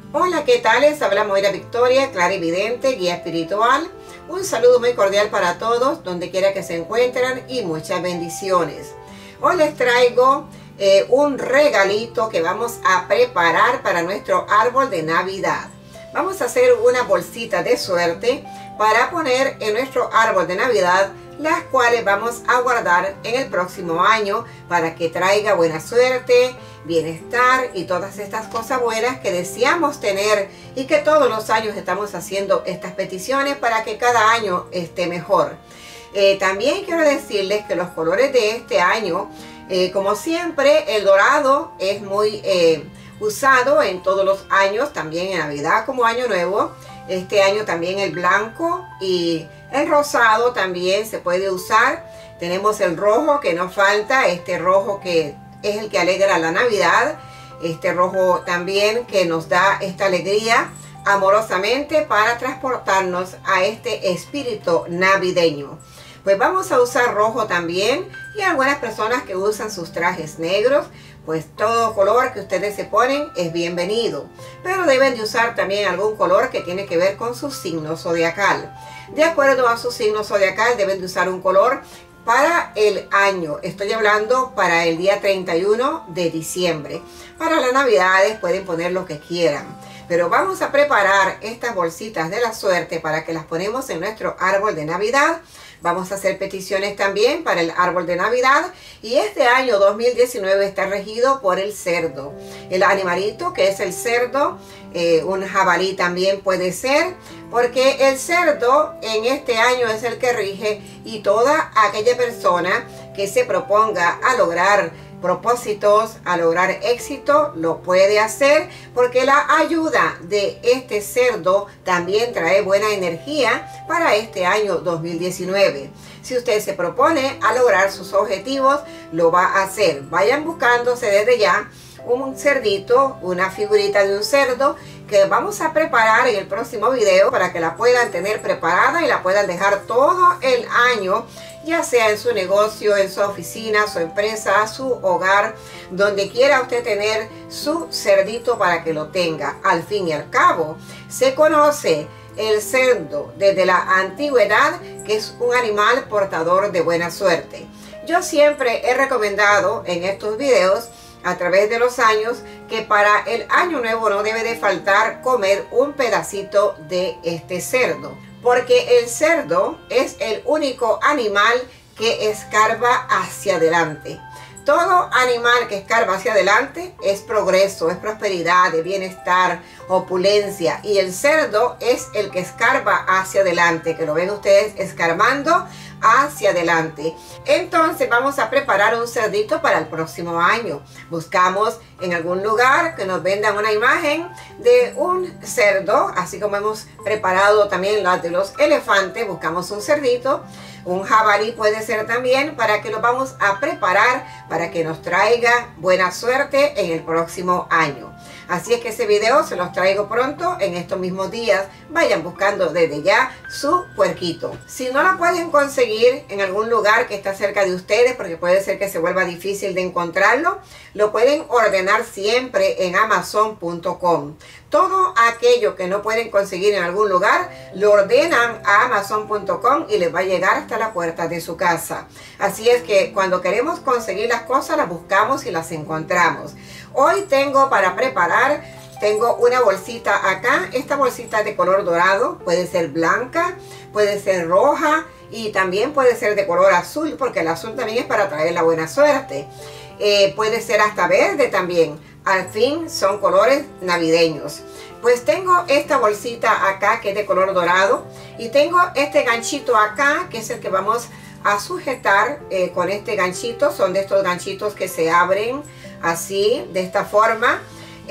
Hola, ¿qué tal? Les habla Moira Victoria, clarividente, guía espiritual. Un saludo muy cordial para todos, donde quiera que se encuentren, y muchas bendiciones. Hoy les traigo un regalito que vamos a preparar para nuestro árbol de Navidad. Vamos a hacer una bolsita de suerte para poner en nuestro árbol de Navidad, las cuales vamos a guardar en el próximo año para que traiga buena suerte, bienestar y todas estas cosas buenas que deseamos tener, y que todos los años estamos haciendo estas peticiones para que cada año esté mejor. También quiero decirles que los colores de este año, como siempre, el dorado es muy usado en todos los años, también en Navidad como Año Nuevo. Este año también el blanco y el rosado también se puede usar. Tenemos el rojo que no falta, este rojo que es el que alegra la Navidad. Este rojo también que nos da esta alegría amorosamente para transportarnos a este espíritu navideño. Pues vamos a usar rojo también, y algunas personas que usan sus trajes negros, pues todo color que ustedes se ponen es bienvenido. Pero deben de usar también algún color que tiene que ver con su signo zodiacal. De acuerdo a su signo zodiacal deben de usar un color para el año. Estoy hablando para el día 31 de diciembre. Para las Navidades pueden poner lo que quieran. Pero vamos a preparar estas bolsitas de la suerte para que las ponemos en nuestro árbol de Navidad. Vamos a hacer peticiones también para el árbol de Navidad. Y este año 2019 está regido por el cerdo. El animalito que es el cerdo, un jabalí también puede ser, porque el cerdo en este año es el que rige, y toda aquella persona que se proponga a lograr propósitos, a lograr éxito, lo puede hacer, porque la ayuda de este cerdo también trae buena energía para este año 2019. Si usted se propone a lograr sus objetivos, lo va a hacer. Vayan buscándose desde ya un cerdito, una figurita de un cerdo, que vamos a preparar en el próximo video para que la puedan tener preparada y la puedan dejar todo el año, ya sea en su negocio, en su oficina, su empresa, su hogar, donde quiera usted tener su cerdito para que lo tenga. Al fin y al cabo, se conoce el cerdo desde la antigüedad que es un animal portador de buena suerte. Yo siempre he recomendado en estos videos a través de los años que para el año nuevo no debe de faltar comer un pedacito de este cerdo, porque el cerdo es el único animal que escarba hacia adelante. Todo animal que escarba hacia adelante es progreso, es prosperidad, de bienestar, opulencia. Y el cerdo es el que escarba hacia adelante, que lo ven ustedes escarbando hacia adelante. Entonces vamos a preparar un cerdito para el próximo año. Buscamos en algún lugar que nos vendan una imagen de un cerdo, así como hemos preparado también las de los elefantes. Buscamos un cerdito, un jabalí puede ser también, para que lo vamos a preparar para que nos traiga buena suerte en el próximo año. Así es que ese video se los traigo pronto, en estos mismos días. Vayan buscando desde ya su puerquito. Si no la pueden conseguir en algún lugar que está cerca de ustedes, porque puede ser que se vuelva difícil de encontrarlo, lo pueden ordenar siempre en Amazon.com. Todo aquello que no pueden conseguir en algún lugar, lo ordenan a Amazon.com y les va a llegar hasta la puerta de su casa. Así es que cuando queremos conseguir las cosas, las buscamos y las encontramos. Hoy tengo para preparar, tengo una bolsita acá. Esta bolsita de color dorado, puede ser blanca, puede ser roja, y también puede ser de color azul, porque el azul también es para traer la buena suerte. Puede ser hasta verde también. Al fin son colores navideños. Pues tengo esta bolsita acá que es de color dorado, y tengo este ganchito acá que es el que vamos a sujetar con este ganchito. Son de estos ganchitos que se abren así, de esta forma.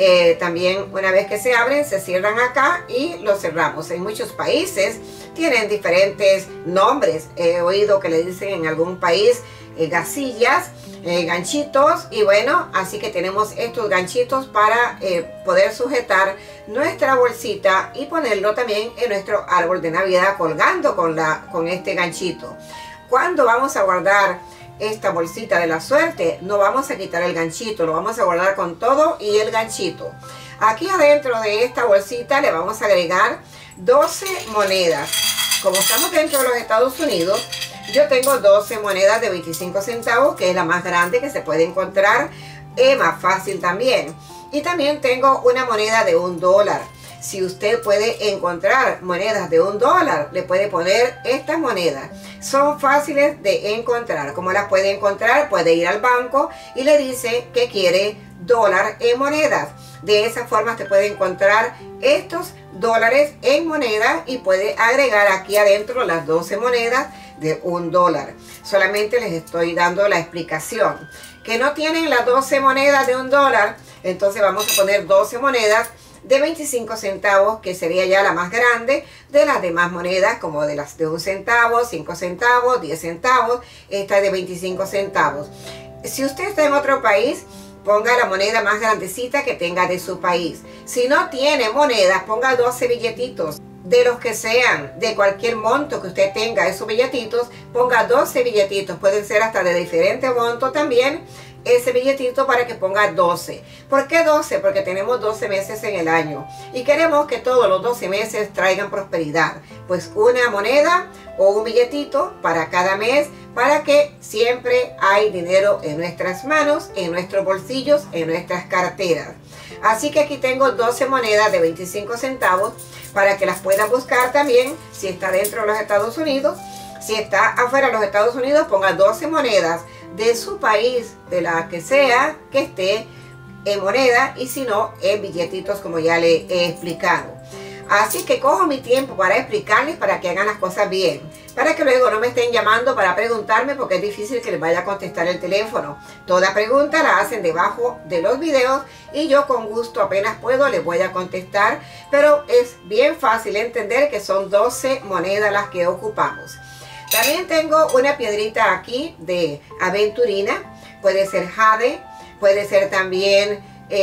También una vez que se abren, se cierran acá y los cerramos. En muchos países tienen diferentes nombres. He oído que le dicen en algún país gasillas, ganchitos, y bueno, así que tenemos estos ganchitos para poder sujetar nuestra bolsita y ponerlo también en nuestro árbol de Navidad, colgando con este ganchito. Cuando vamos a guardar esta bolsita de la suerte, no vamos a quitar el ganchito, lo vamos a guardar con todo y el ganchito. Aquí adentro de esta bolsita le vamos a agregar 12 monedas. Como estamos dentro de los Estados Unidos, yo tengo 12 monedas de 25 centavos, que es la más grande que se puede encontrar, más fácil también. Y también tengo una moneda de $1. Si usted puede encontrar monedas de $1, le puede poner estas monedas. Son fáciles de encontrar. ¿Cómo las puede encontrar? Puede ir al banco y le dice que quiere dólar en monedas. De esa forma te puede encontrar estos dólares en monedas y puede agregar aquí adentro las 12 monedas de $1. Solamente les estoy dando la explicación. Que no tienen las 12 monedas de $1, entonces vamos a poner 12 monedas de 25 centavos, que sería ya la más grande de las demás monedas, como de las de 1 centavo, 5 centavos, 10 centavos. Esta es de 25 centavos. Si usted está en otro país, ponga la moneda más grandecita que tenga de su país. Si no tiene monedas, ponga 12 billetitos. De los que sean, de cualquier monto que usted tenga esos billetitos, ponga 12 billetitos. Pueden ser hasta de diferente monto también, ese billetito, para que ponga 12. ¿Por qué 12? Porque tenemos 12 meses en el año y queremos que todos los 12 meses traigan prosperidad. Pues una moneda o un billetito para cada mes, para que siempre hay dinero en nuestras manos, en nuestros bolsillos, en nuestras carteras. Así que aquí tengo 12 monedas de 25 centavos para que las puedan buscar también si está dentro de los Estados Unidos. Si está afuera de los Estados Unidos, ponga 12 monedas de su país, de la que sea que esté en moneda, y si no, en billetitos, como ya le he explicado. Así que cojo mi tiempo para explicarles, para que hagan las cosas bien, para que luego no me estén llamando para preguntarme, porque es difícil que les vaya a contestar el teléfono. Toda pregunta la hacen debajo de los videos y yo con gusto, apenas puedo, les voy a contestar, pero es bien fácil entender que son 12 monedas las que ocupamos. También tengo una piedrita aquí de aventurina, puede ser jade, puede ser también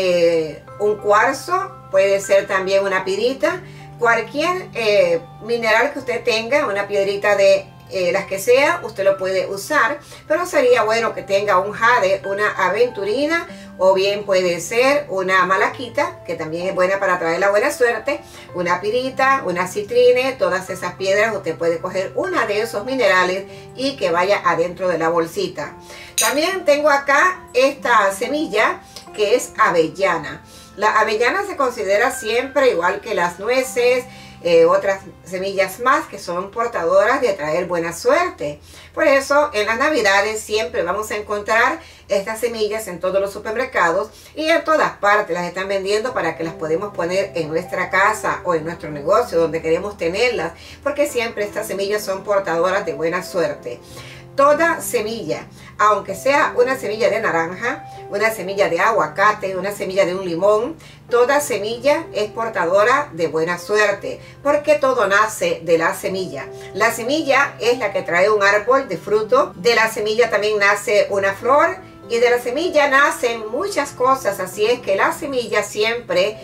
un cuarzo, puede ser también una pirita, cualquier mineral que usted tenga, una piedrita de las que sea, usted lo puede usar, pero sería bueno que tenga un jade, una aventurina, o bien puede ser una malaquita, que también es buena para traer la buena suerte, una pirita, una citrine. Todas esas piedras usted puede coger una de esos minerales y que vaya adentro de la bolsita. También tengo acá esta semilla que es avellana. La avellana se considera siempre, igual que las nueces, otras semillas más, que son portadoras de traer buena suerte. Por eso en las navidades siempre vamos a encontrar estas semillas en todos los supermercados y en todas partes las están vendiendo, para que las podemos poner en nuestra casa o en nuestro negocio donde queremos tenerlas, porque siempre estas semillas son portadoras de buena suerte. Toda semilla, aunque sea una semilla de naranja, una semilla de aguacate, una semilla de un limón, toda semilla es portadora de buena suerte, porque todo nace de la semilla. La semilla es la que trae un árbol de fruto, de la semilla también nace una flor, y de la semilla nacen muchas cosas. Así es que la semilla siempre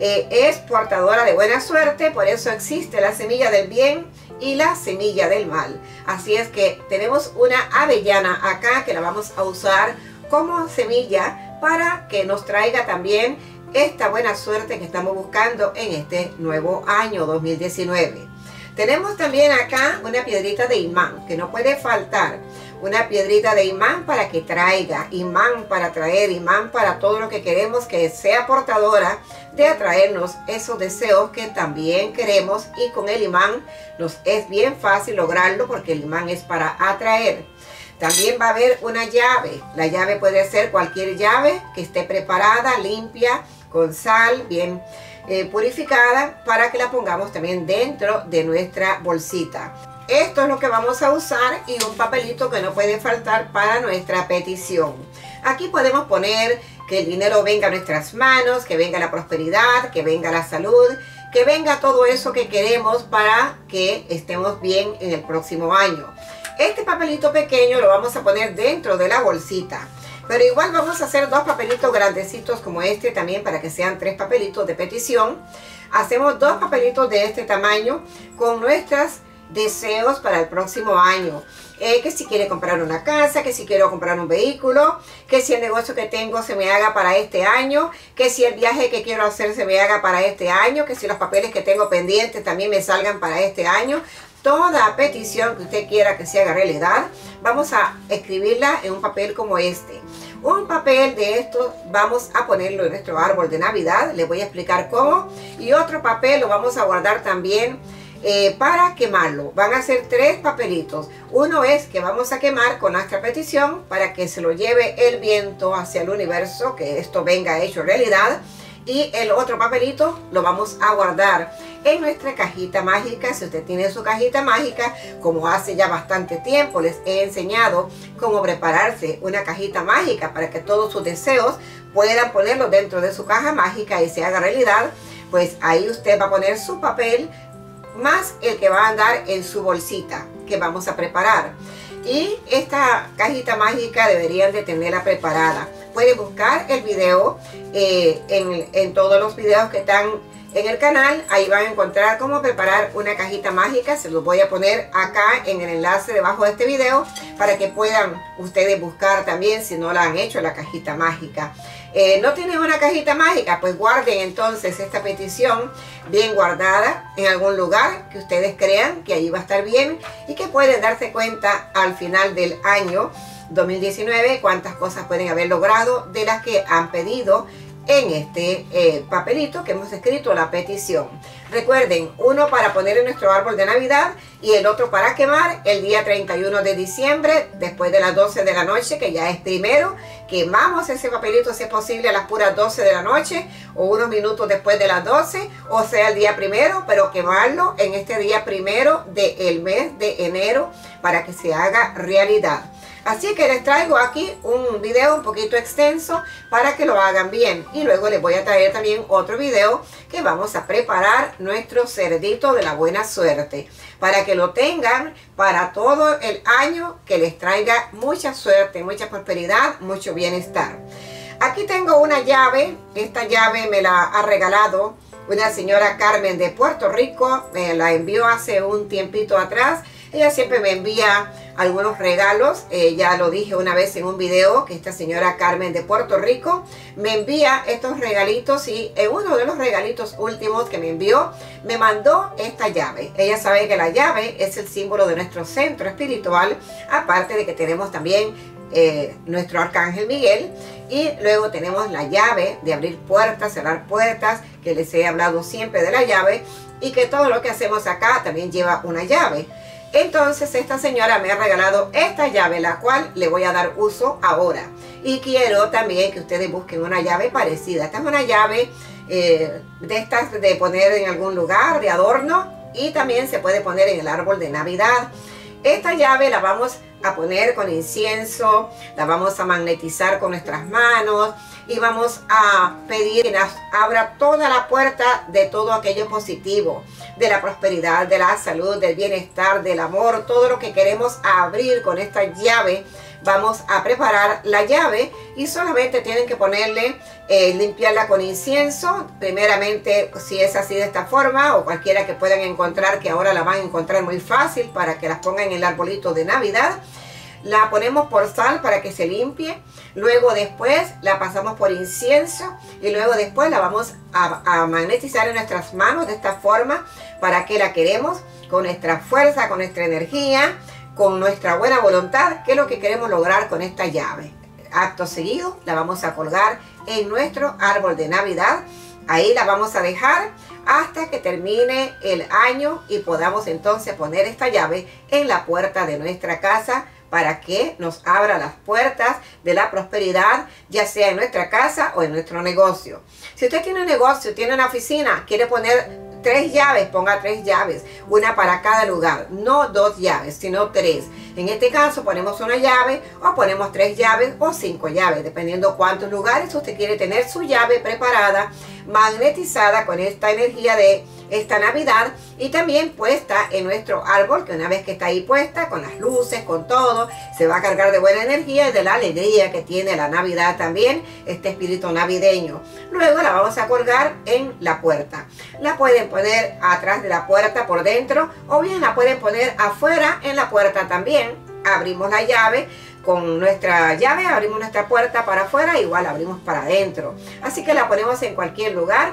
es portadora de buena suerte. Por eso existe la semilla del bien y la semilla del mal. Así es que tenemos una avellana acá que la vamos a usar como semilla para que nos traiga también esta buena suerte que estamos buscando en este nuevo año 2019. Tenemos también acá una piedrita de imán que no puede faltar. Una piedrita de imán para que traiga, imán para traer, imán para todo lo que queremos, que sea portadora de atraernos esos deseos que también queremos. Y con el imán nos es bien fácil lograrlo, porque el imán es para atraer. También va a haber una llave. La llave puede ser cualquier llave que esté preparada, limpia, con sal, bien purificada, para que la pongamos también dentro de nuestra bolsita. Esto es lo que vamos a usar, y un papelito que no puede faltar para nuestra petición. Aquí podemos poner que el dinero venga a nuestras manos, que venga la prosperidad, que venga la salud, que venga todo eso que queremos para que estemos bien en el próximo año. Este papelito pequeño lo vamos a poner dentro de la bolsita. Pero igual vamos a hacer dos papelitos grandecitos como este también, para que sean 3 papelitos de petición. Hacemos 2 papelitos de este tamaño con nuestras deseos para el próximo año. Que si quiere comprar una casa, que si quiero comprar un vehículo, que si el negocio que tengo se me haga para este año, que si el viaje que quiero hacer se me haga para este año, que si los papeles que tengo pendientes también me salgan para este año. Toda petición que usted quiera que se haga realidad, vamos a escribirla en un papel como este. Un papel de estos vamos a ponerlo en nuestro árbol de Navidad, les voy a explicar cómo. Y otro papel lo vamos a guardar también para quemarlo. Van a ser 3 papelitos. Uno es que vamos a quemar con nuestra petición para que se lo lleve el viento hacia el universo, que esto venga hecho realidad. Y el otro papelito lo vamos a guardar en nuestra cajita mágica. Si usted tiene su cajita mágica, como hace ya bastante tiempo les he enseñado cómo prepararse una cajita mágica para que todos sus deseos puedan ponerlos dentro de su caja mágica y se haga realidad, pues ahí usted va a poner su papel más el que va a andar en su bolsita que vamos a preparar. Y esta cajita mágica deberían de tenerla preparada. Pueden buscar el video en todos los videos que están en el canal. Ahí van a encontrar cómo preparar una cajita mágica. Se los voy a poner acá en el enlace debajo de este video para que puedan ustedes buscar también si no la han hecho la cajita mágica. ¿No tienen una cajita mágica? Pues guarden entonces esta petición bien guardada en algún lugar que ustedes crean que ahí va a estar bien y que pueden darse cuenta al final del año 2019 cuántas cosas pueden haber logrado de las que han pedido en este papelito que hemos escrito la petición. Recuerden, uno para poner en nuestro árbol de Navidad y el otro para quemar el día 31 de diciembre después de las 12 de la noche, que ya es primero. Quemamos ese papelito si es posible a las puras 12 de la noche o unos minutos después de las 12, o sea el día primero, pero quemarlo en este día primero del mes de enero para que se haga realidad. Así que les traigo aquí un video un poquito extenso para que lo hagan bien. Y luego les voy a traer también otro video que vamos a preparar nuestro cerdito de la buena suerte. Para que lo tengan para todo el año, que les traiga mucha suerte, mucha prosperidad, mucho bienestar. Aquí tengo una llave. Esta llave me la ha regalado una señora Carmen de Puerto Rico. Me la envió hace un tiempito atrás. Ella siempre me envía algunos regalos. Ya lo dije una vez en un video que esta señora Carmen de Puerto Rico me envía estos regalitos, y en uno de los regalitos últimos que me envió me mandó esta llave. Ella sabe que la llave es el símbolo de nuestro centro espiritual, aparte de que tenemos también nuestro arcángel Miguel, y luego tenemos la llave de abrir puertas, cerrar puertas, que les he hablado siempre de la llave, y que todo lo que hacemos acá también lleva una llave. Entonces esta señora me ha regalado esta llave, la cual le voy a dar uso ahora. Y quiero también que ustedes busquen una llave parecida. Esta es una llave de estas de poner en algún lugar, de adorno, y también se puede poner en el árbol de Navidad. Esta llave la vamos a poner con incienso, la vamos a magnetizar con nuestras manos y vamos a pedir que nos abra toda la puerta de todo aquello positivo, de la prosperidad, de la salud, del bienestar, del amor, todo lo que queremos abrir con esta llave. Vamos a preparar la llave y solamente tienen que ponerle, limpiarla con incienso. Primeramente, si es así de esta forma, o cualquiera que puedan encontrar, que ahora la van a encontrar muy fácil para que las pongan en el arbolito de Navidad. La ponemos por sal para que se limpie. Luego después la pasamos por incienso y luego después la vamos a magnetizar en nuestras manos de esta forma. ¿Para que la queremos? Con nuestra fuerza, con nuestra energía, con nuestra buena voluntad, que es lo que queremos lograr con esta llave. Acto seguido la vamos a colgar en nuestro árbol de Navidad. Ahí la vamos a dejar hasta que termine el año y podamos entonces poner esta llave en la puerta de nuestra casa para que nos abra las puertas de la prosperidad, ya sea en nuestra casa o en nuestro negocio. Si usted tiene un negocio, tiene una oficina, quiere poner 3 llaves, ponga 3 llaves, una para cada lugar, no 2 llaves, sino 3. En este caso ponemos una llave o ponemos 3 llaves o 5 llaves, dependiendo cuántos lugares usted quiere tener su llave preparada, magnetizada con esta energía de esta Navidad y también puesta en nuestro árbol, que una vez que está ahí puesta, con las luces, con todo, se va a cargar de buena energía y de la alegría que tiene la Navidad también, este espíritu navideño. Luego la vamos a colgar en la puerta. La pueden poner atrás de la puerta por dentro o bien la pueden poner afuera en la puerta también. Abrimos la llave. Con nuestra llave abrimos nuestra puerta para afuera, igual abrimos para adentro. Así que la ponemos en cualquier lugar,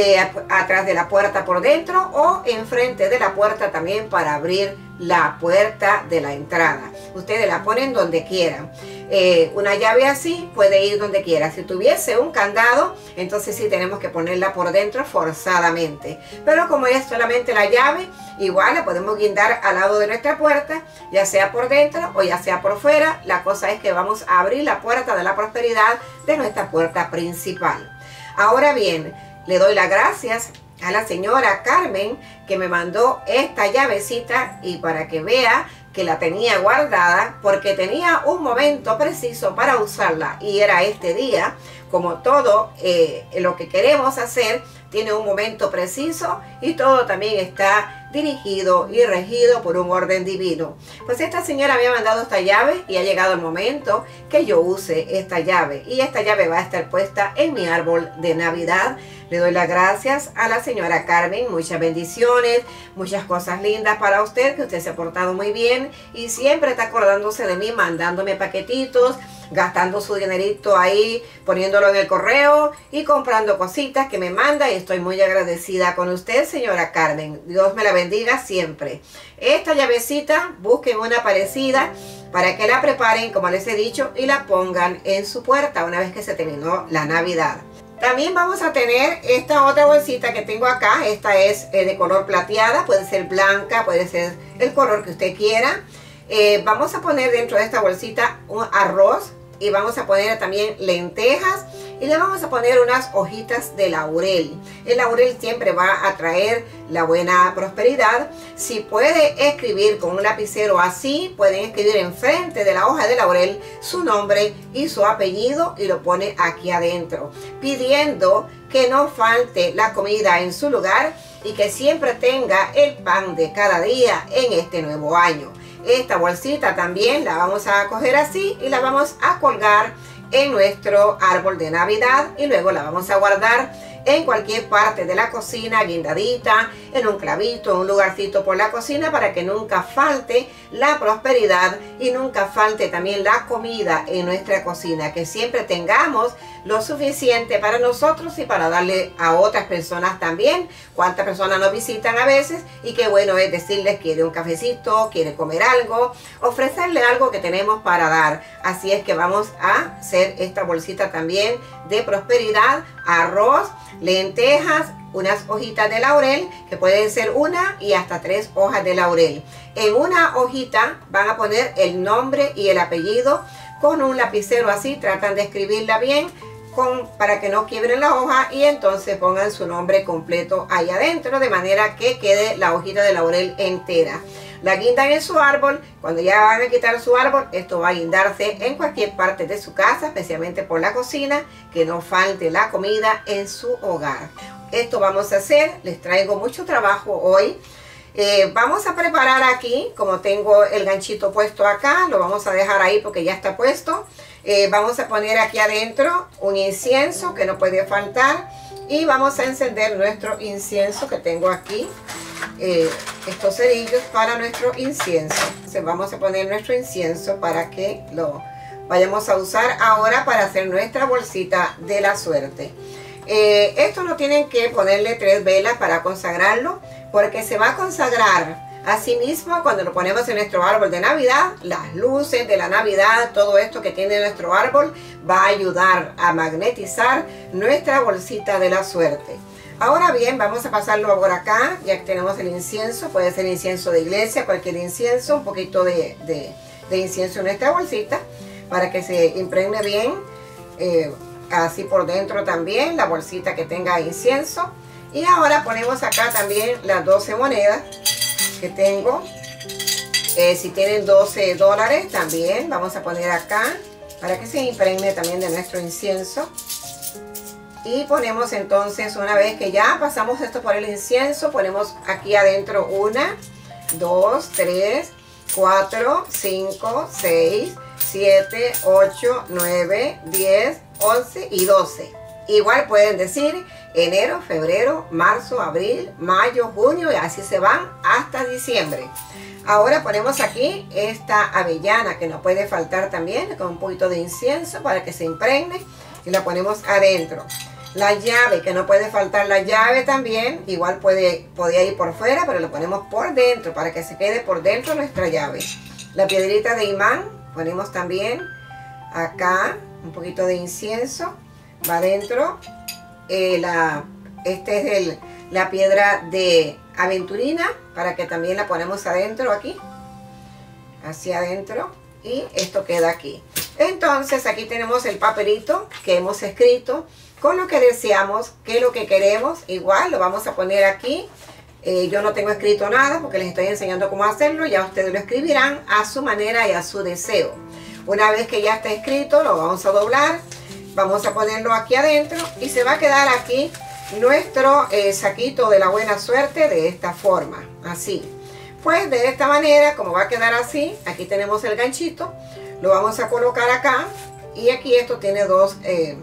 atrás de la puerta por dentro o enfrente de la puerta también para abrir la puerta de la entrada. Ustedes la ponen donde quieran. Una llave así puede ir donde quiera. Si tuviese un candado, entonces sí tenemos que ponerla por dentro forzadamente. Pero como es solamente la llave, igual la podemos guindar al lado de nuestra puerta, ya sea por dentro o ya sea por fuera. La cosa es que vamos a abrir la puerta de la prosperidad de nuestra puerta principal. Ahora bien, le doy las gracias a la señora Carmen que me mandó esta llavecita y para que vea que la tenía guardada porque tenía un momento preciso para usarla y era este día. Como todo lo que queremos hacer tiene un momento preciso y todo también está dirigido y regido por un orden divino. Pues esta señora me ha mandado esta llave y ha llegado el momento que yo use esta llave y esta llave va a estar puesta en mi árbol de Navidad. Le doy las gracias a la señora Carmen, muchas bendiciones, muchas cosas lindas para usted, que usted se ha portado muy bien y siempre está acordándose de mí, mandándome paquetitos, gastando su dinerito ahí, poniéndolo en el correo y comprando cositas que me manda y estoy muy agradecida con usted, señora Carmen. Dios me la bendiga siempre. Esta llavecita, busquen una parecida para que la preparen, como les he dicho, y la pongan en su puerta una vez que se terminó la Navidad. También vamos a tener esta otra bolsita que tengo acá. Esta es de color plateada, puede ser blanca, puede ser el color que usted quiera. Vamos a poner dentro de esta bolsita un arroz y vamos a poner también lentejas y le vamos a poner unas hojitas de laurel. El laurel siempre va a traer la buena prosperidad. Si puede escribir con un lapicero así, pueden escribir enfrente de la hoja de laurel su nombre y su apellido y lo pone aquí adentro, pidiendo que no falte la comida en su lugar y que siempre tenga el pan de cada día en este nuevo año. Esta bolsita también la vamos a coger así y la vamos a colgar en nuestro árbol de Navidad y luego la vamos a guardar en cualquier parte de la cocina, guindadita, en un clavito, en un lugarcito por la cocina para que nunca falte la prosperidad y nunca falte también la comida en nuestra cocina, que siempre tengamos lo suficiente para nosotros y para darle a otras personas también. Cuántas personas nos visitan a veces y qué bueno es decirles quiere un cafecito, quiere comer algo, ofrecerle algo que tenemos para dar. Así es que vamos a hacer esta bolsita también de prosperidad, arroz, lentejas, unas hojitas de laurel, que pueden ser una y hasta 3 hojas de laurel. En una hojita van a poner el nombre y el apellido con un lapicero así, tratan de escribirla bien para que no quiebren la hoja y entonces pongan su nombre completo ahí adentro de manera que quede la hojita de laurel entera. La guindan en su árbol. Cuando ya van a quitar su árbol, esto va a guindarse en cualquier parte de su casa, especialmente por la cocina, que no falte la comida en su hogar. Esto vamos a hacer, les traigo mucho trabajo hoy. Vamos a preparar aquí, como tengo el ganchito puesto acá, lo vamos a dejar ahí porque ya está puesto. Vamos a poner aquí adentro un incienso que no puede faltar y vamos a encender nuestro incienso que tengo aquí. Estos cerillos para nuestro incienso. Entonces vamos a poner nuestro incienso para que lo vayamos a usar ahora para hacer nuestra bolsita de la suerte. Esto no tienen que ponerle 3 velas para consagrarlo, porque se va a consagrar a sí mismo cuando lo ponemos en nuestro árbol de Navidad. Las luces de la Navidad, todo esto que tiene nuestro árbol va a ayudar a magnetizar nuestra bolsita de la suerte. Ahora bien, vamos a pasarlo por acá, ya que tenemos el incienso. Puede ser incienso de iglesia, cualquier incienso, un poquito de incienso en nuestra bolsita para que se impregne bien, así por dentro también, la bolsita que tenga incienso. Y ahora ponemos acá también las 12 monedas que tengo Si tienen $12 también vamos a poner acá para que se impregne también de nuestro incienso. Y ponemos entonces, una vez que ya pasamos esto por el incienso, ponemos aquí adentro 1, 2, 3, 4, 5, 6, 7, 8, 9, 10, 11 y 12. Igual pueden decir enero, febrero, marzo, abril, mayo, junio y así se van hasta diciembre. Ahora ponemos aquí esta avellana que no puede faltar también, con un poquito de incienso para que se impregne, y la ponemos adentro. La llave, que no puede faltar la llave también, igual podía ir por fuera, pero lo ponemos por dentro para que se quede por dentro nuestra llave. La piedrita de imán, ponemos también acá un poquito de incienso, va adentro. Este es la piedra de aventurina, para que también la ponemos adentro aquí, hacia adentro, y esto queda aquí. Entonces aquí tenemos el papelito que hemos escrito con lo que deseamos, que es lo que queremos. Igual lo vamos a poner aquí. Yo no tengo escrito nada porque les estoy enseñando cómo hacerlo, ya ustedes lo escribirán a su manera y a su deseo. Una vez que ya está escrito, lo vamos a doblar, vamos a ponerlo aquí adentro y se va a quedar aquí nuestro saquito de la buena suerte de esta forma, así. Pues de esta manera, como va a quedar así, aquí tenemos el ganchito, lo vamos a colocar acá, y aquí esto tiene dos,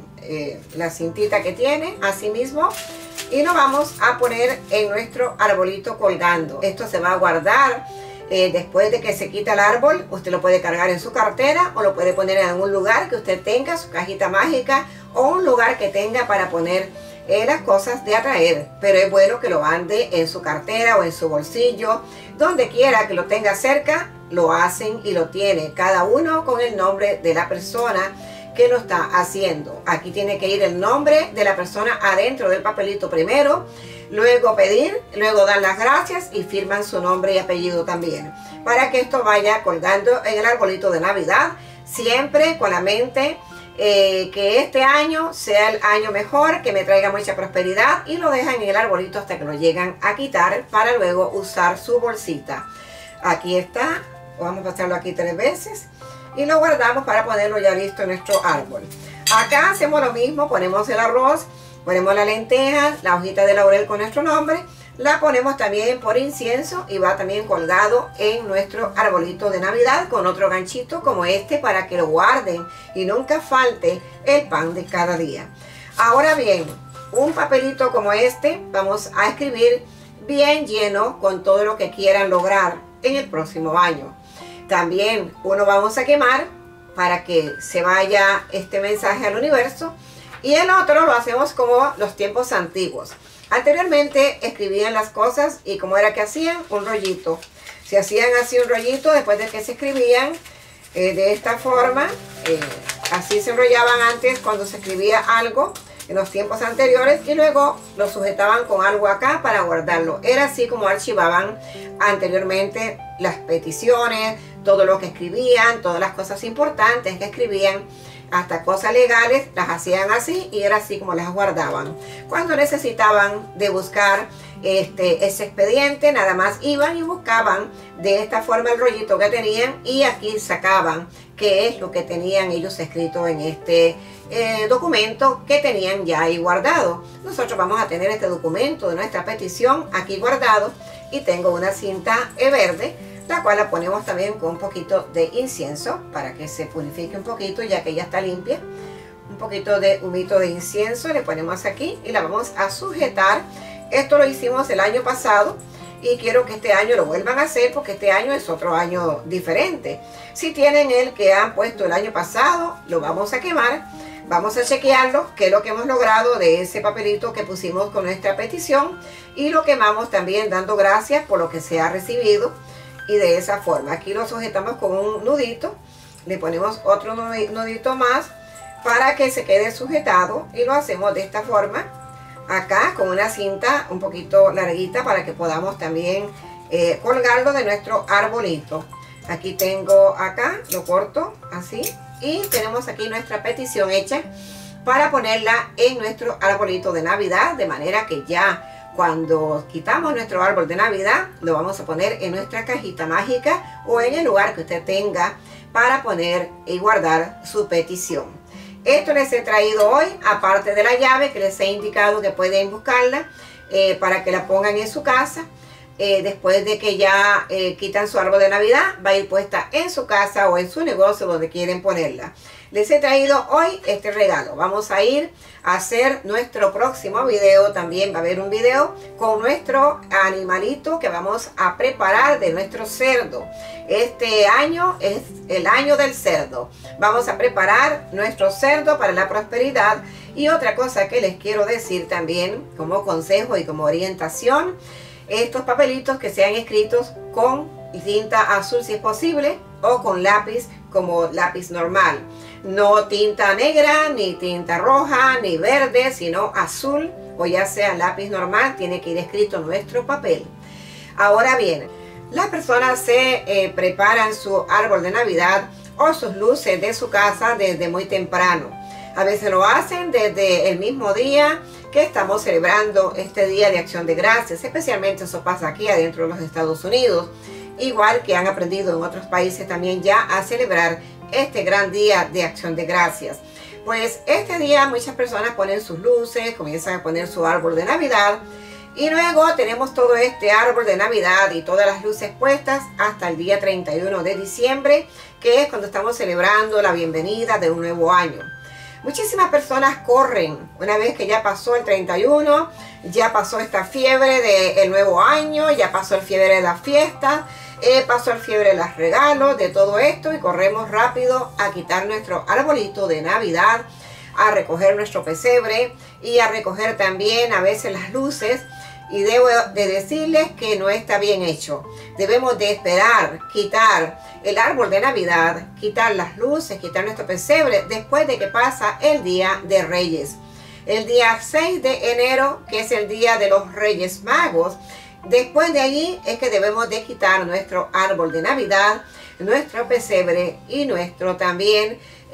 la cintita que tiene, así mismo, y lo vamos a poner en nuestro arbolito colgando. Esto se va a guardar después de que se quita el árbol. Usted lo puede cargar en su cartera o lo puede poner en algún lugar que usted tenga, su cajita mágica, o un lugar que tenga para poner las cosas de atraer, pero es bueno que lo ande en su cartera o en su bolsillo, donde quiera que lo tenga cerca, lo hacen y lo tiene, cada uno con el nombre de la persona que lo está haciendo. Aquí tiene que ir el nombre de la persona adentro del papelito primero, luego pedir, luego dar las gracias y firman su nombre y apellido también, para que esto vaya colgando en el arbolito de Navidad, siempre con la mente que este año sea el año mejor, que me traiga mucha prosperidad, y lo dejan en el arbolito hasta que lo llegan a quitar para luego usar su bolsita. Aquí está, vamos a pasarlo aquí 3 veces y lo guardamos para ponerlo ya listo en nuestro árbol. Acá hacemos lo mismo, ponemos el arroz, ponemos la lenteja, la hojita de laurel con nuestro nombre, la ponemos también por incienso y va también colgado en nuestro arbolito de Navidad con otro ganchito como este para que lo guarden y nunca falte el pan de cada día. Ahora bien, un papelito como este vamos a escribir bien lleno con todo lo que quieran lograr en el próximo año. También uno vamos a quemar para que se vaya este mensaje al universo, y el otro lo hacemos como los tiempos antiguos. Anteriormente escribían las cosas y como era que hacían un rollito. Se hacían así un rollito después de que se escribían de esta forma. Así se enrollaban antes cuando se escribía algo en los tiempos anteriores, y luego lo sujetaban con algo acá para guardarlo. Era así como archivaban anteriormente las peticiones, todo lo que escribían, todas las cosas importantes que escribían, hasta cosas legales, las hacían así y era así como las guardaban. Cuando necesitaban de buscar ese expediente, nada más iban y buscaban de esta forma el rollito que tenían y aquí sacaban qué es lo que tenían ellos escrito en este documento que tenían ya ahí guardado. Nosotros vamos a tener este documento de nuestra petición aquí guardado, y tengo una cinta verde, la cual la ponemos también con un poquito de incienso para que se purifique un poquito, ya que ya está limpia. Un poquito de humito de incienso le ponemos aquí y la vamos a sujetar. Esto lo hicimos el año pasado y quiero que este año lo vuelvan a hacer porque este año es otro año diferente. Si tienen el que han puesto el año pasado, lo vamos a quemar. Vamos a chequearlo, qué es lo que hemos logrado de ese papelito que pusimos con nuestra petición, y lo quemamos también dando gracias por lo que se ha recibido. Y de esa forma, aquí lo sujetamos con un nudito, le ponemos otro nudito más para que se quede sujetado, y lo hacemos de esta forma, acá con una cinta un poquito larguita para que podamos también colgarlo de nuestro arbolito. Aquí tengo acá, lo corto así, y tenemos aquí nuestra petición hecha para ponerla en nuestro arbolito de Navidad, de manera que ya cuando quitamos nuestro árbol de Navidad, lo vamos a poner en nuestra cajita mágica o en el lugar que usted tenga para poner y guardar su petición. Esto les he traído hoy, aparte de la llave que les he indicado que pueden buscarla para que la pongan en su casa. Después de que ya quitan su árbol de Navidad, va a ir puesta en su casa o en su negocio donde quieren ponerla. Les he traído hoy este regalo. Vamos a ir a hacer nuestro próximo video. También va a haber un video con nuestro animalito que vamos a preparar de nuestro cerdo. Este año es el año del cerdo. Vamos a preparar nuestro cerdo para la prosperidad. Y otra cosa que les quiero decir también como consejo y como orientación, estos papelitos que sean escritos con tinta azul si es posible o con lápiz como lápiz normal. No tinta negra, ni tinta roja, ni verde, sino azul o ya sea lápiz normal, tiene que ir escrito nuestro papel. Ahora bien, las personas se preparan su árbol de Navidad o sus luces de su casa desde muy temprano. A veces lo hacen desde el mismo día que estamos celebrando este Día de Acción de Gracias. Especialmente eso pasa aquí adentro de los Estados Unidos. Igual que han aprendido en otros países también ya a celebrar este gran Día de Acción de Gracias. Pues este día muchas personas ponen sus luces, comienzan a poner su árbol de Navidad. Y luego tenemos todo este árbol de Navidad y todas las luces puestas hasta el día 31 de diciembre, que es cuando estamos celebrando la bienvenida de un nuevo año. Muchísimas personas corren una vez que ya pasó el 31, ya pasó esta fiebre del nuevo año, ya pasó el fiebre de las fiestas, pasó el fiebre de los regalos, de todo esto, y corremos rápido a quitar nuestro arbolito de Navidad, a recoger nuestro pesebre y a recoger también a veces las luces. Y debo de decirles que no está bien hecho. Debemos de esperar, quitar el árbol de Navidad, quitar las luces, quitar nuestro pesebre después de que pasa el Día de Reyes. El día 6 de enero, que es el Día de los Reyes Magos, después de allí es que debemos de quitar nuestro árbol de Navidad, nuestro pesebre y nuestro también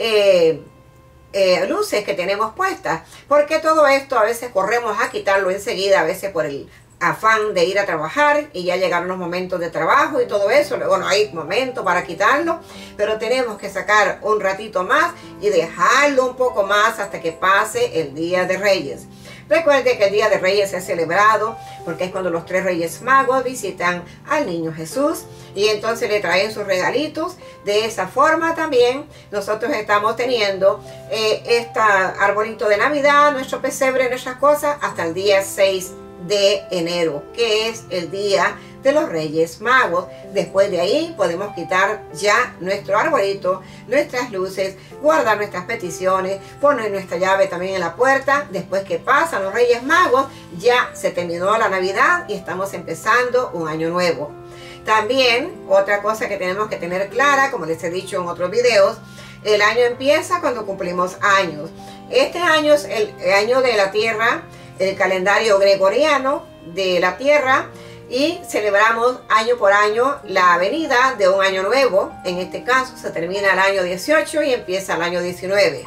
luces que tenemos puestas, porque todo esto a veces corremos a quitarlo enseguida, a veces por el afán de ir a trabajar y ya llegaron los momentos de trabajo y todo eso, luego no hay momento para quitarlo, pero tenemos que sacar un ratito más y dejarlo un poco más hasta que pase el Día de Reyes. Recuerde que el Día de Reyes es celebrado porque es cuando los 3 Reyes Magos visitan al Niño Jesús y entonces le traen sus regalitos. De esa forma también nosotros estamos teniendo este arbolito de Navidad, nuestro pesebre, nuestras cosas, hasta el día 6 de enero, que es el Día de los Reyes Magos. Después de ahí podemos quitar ya nuestro arbolito, nuestras luces, guardar nuestras peticiones, poner nuestra llave también en la puerta. Después que pasan los Reyes Magos, ya se terminó la Navidad y estamos empezando un año nuevo. También otra cosa que tenemos que tener clara, como les he dicho en otros videos, el año empieza cuando cumplimos años. Este año es el año de la Tierra, el calendario gregoriano de la Tierra, y celebramos año por año la venida de un año nuevo. En este caso se termina el año 18 y empieza el año 19.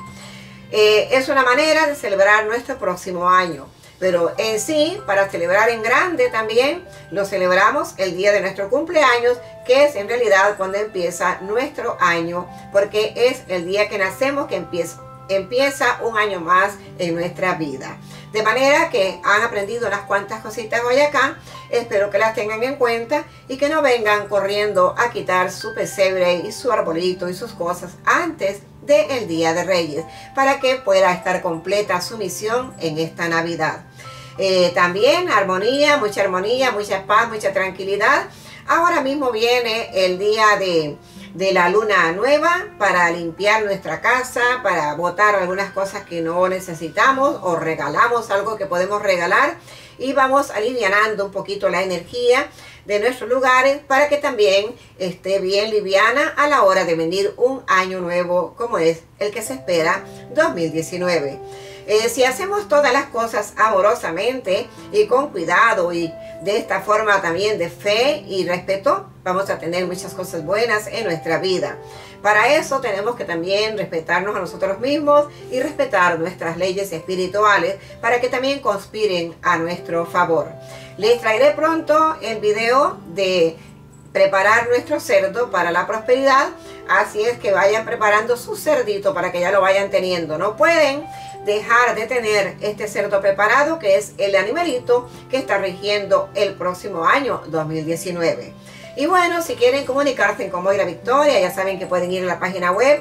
Es una manera de celebrar nuestro próximo año, pero en sí, para celebrar en grande también, lo celebramos el día de nuestro cumpleaños, que es en realidad cuando empieza nuestro año, porque es el día que nacemos que empieza un año más en nuestra vida. De manera que han aprendido unas cuantas cositas hoy acá. Espero que las tengan en cuenta y que no vengan corriendo a quitar su pesebre y su arbolito y sus cosas antes del Día de Reyes, para que pueda estar completa su misión en esta Navidad. También armonía, mucha paz, mucha tranquilidad. Ahora mismo viene el día de la luna nueva para limpiar nuestra casa, para botar algunas cosas que no necesitamos o regalamos algo que podemos regalar, y vamos alivianando un poquito la energía de nuestros lugares para que también esté bien liviana a la hora de venir un año nuevo como es el que se espera 2019. Si hacemos todas las cosas amorosamente y con cuidado y de esta forma también de fe y respeto, vamos a tener muchas cosas buenas en nuestra vida. Para eso tenemos que también respetarnos a nosotros mismos y respetar nuestras leyes espirituales para que también conspiren a nuestro favor. Les traeré pronto el video de preparar nuestro cerdo para la prosperidad, así es que vayan preparando su cerdito para que ya lo vayan teniendo. No pueden dejar de tener este cerdo preparado, que es el animalito que está rigiendo el próximo año 2019. Y bueno, si quieren comunicarse con Moira Victoria, ya saben que pueden ir a la página web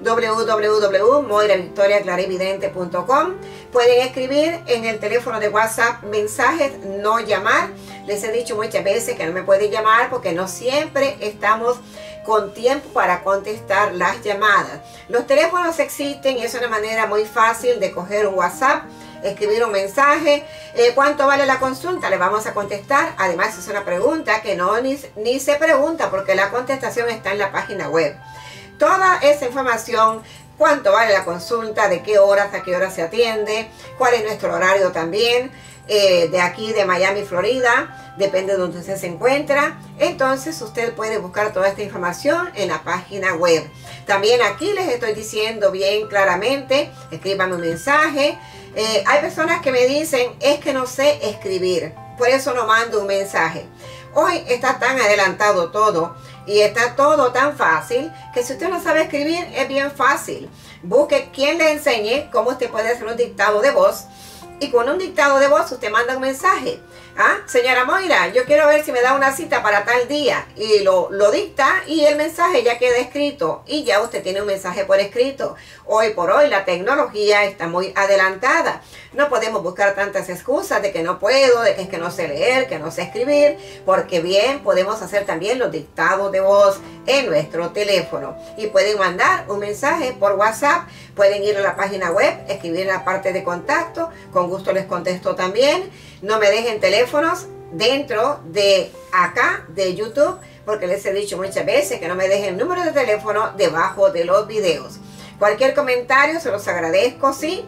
www.moiravictoriaclarividente.com. Pueden escribir en el teléfono de WhatsApp mensajes, no llamar. Les he dicho muchas veces que no me pueden llamar porque no siempre estamos con tiempo para contestar las llamadas. Los teléfonos existen y es una manera muy fácil de coger un WhatsApp, escribir un mensaje. ¿Cuánto vale la consulta? Le vamos a contestar. Además es una pregunta que ni se pregunta porque la contestación está en la página web. Toda esa información, cuánto vale la consulta, de qué horas a qué hora se atiende, cuál es nuestro horario también, de aquí de Miami, Florida, depende de donde usted se encuentra. Entonces usted puede buscar toda esta información en la página web. También aquí les estoy diciendo bien claramente, escríbanme un mensaje. Hay personas que me dicen, es que no sé escribir, por eso no mando un mensaje. Hoy está tan adelantado todo y está todo tan fácil que si usted no sabe escribir es bien fácil. Busque quien le enseñe cómo usted puede hacer un dictado de voz. Y con un dictado de voz usted manda un mensaje. Señora Moira, yo quiero ver si me da una cita para tal día. Y lo dicta y el mensaje ya queda escrito. Y ya usted tiene un mensaje por escrito. Hoy por hoy la tecnología está muy adelantada. No podemos buscar tantas excusas de que no puedo, de que es que no sé leer, que no sé escribir. Porque bien, podemos hacer también los dictados de voz en nuestro teléfono. Y pueden mandar un mensaje por WhatsApp. Pueden ir a la página web, escribir en la parte de contacto. Con gusto les contesto también. No me dejen teléfonos dentro de acá de YouTube, porque les he dicho muchas veces que no me dejen número de teléfono debajo de los videos. Cualquier comentario se los agradezco, sí.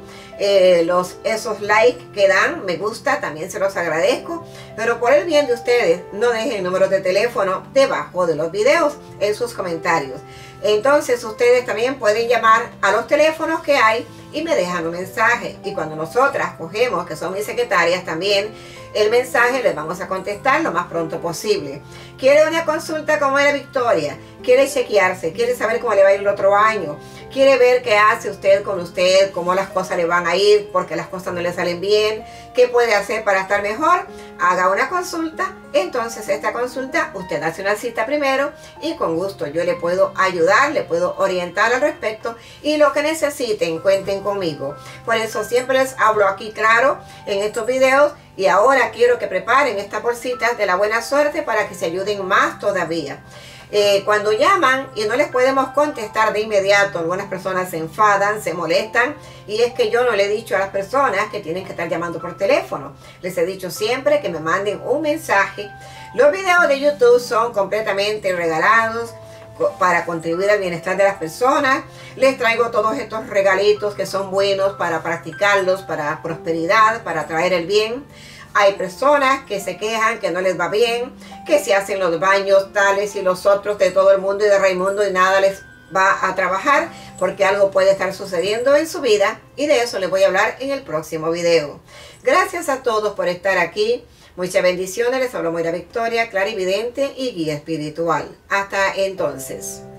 Esos likes que dan, me gusta, también se los agradezco. Pero por el bien de ustedes, no dejen números de teléfono debajo de los videos en sus comentarios. Entonces ustedes también pueden llamar a los teléfonos que hay y me dejan un mensaje. Y cuando nosotras cogemos, que son mis secretarias también, el mensaje les vamos a contestar lo más pronto posible. ¿Quiere una consulta con Moira Victoria? ¿Quiere chequearse? ¿Quiere saber cómo le va a ir el otro año? ¿Quiere ver qué hace usted con usted? ¿Cómo las cosas le van a ir? ¿Porque las cosas no le salen bien? ¿Qué puede hacer para estar mejor? Haga una consulta. Entonces esta consulta usted hace una cita primero y con gusto yo le puedo ayudar, le puedo orientar al respecto y lo que necesiten cuenten conmigo. Por eso siempre les hablo aquí claro en estos videos y ahora quiero que preparen estas bolsitas de la buena suerte para que se ayuden más todavía. Cuando llaman y no les podemos contestar de inmediato, algunas personas se enfadan, se molestan y es que yo no le he dicho a las personas que tienen que estar llamando por teléfono. Les he dicho siempre que me manden un mensaje. Los videos de YouTube son completamente regalados para contribuir al bienestar de las personas. Les traigo todos estos regalitos que son buenos para practicarlos, para prosperidad, para traer el bien. Hay personas que se quejan que no les va bien, que se hacen los baños tales y los otros de todo el mundo y de Raimundo y nada les va a trabajar porque algo puede estar sucediendo en su vida y de eso les voy a hablar en el próximo video. Gracias a todos por estar aquí. Muchas bendiciones. Les hablo Moira Victoria, clarividente y guía espiritual. Hasta entonces.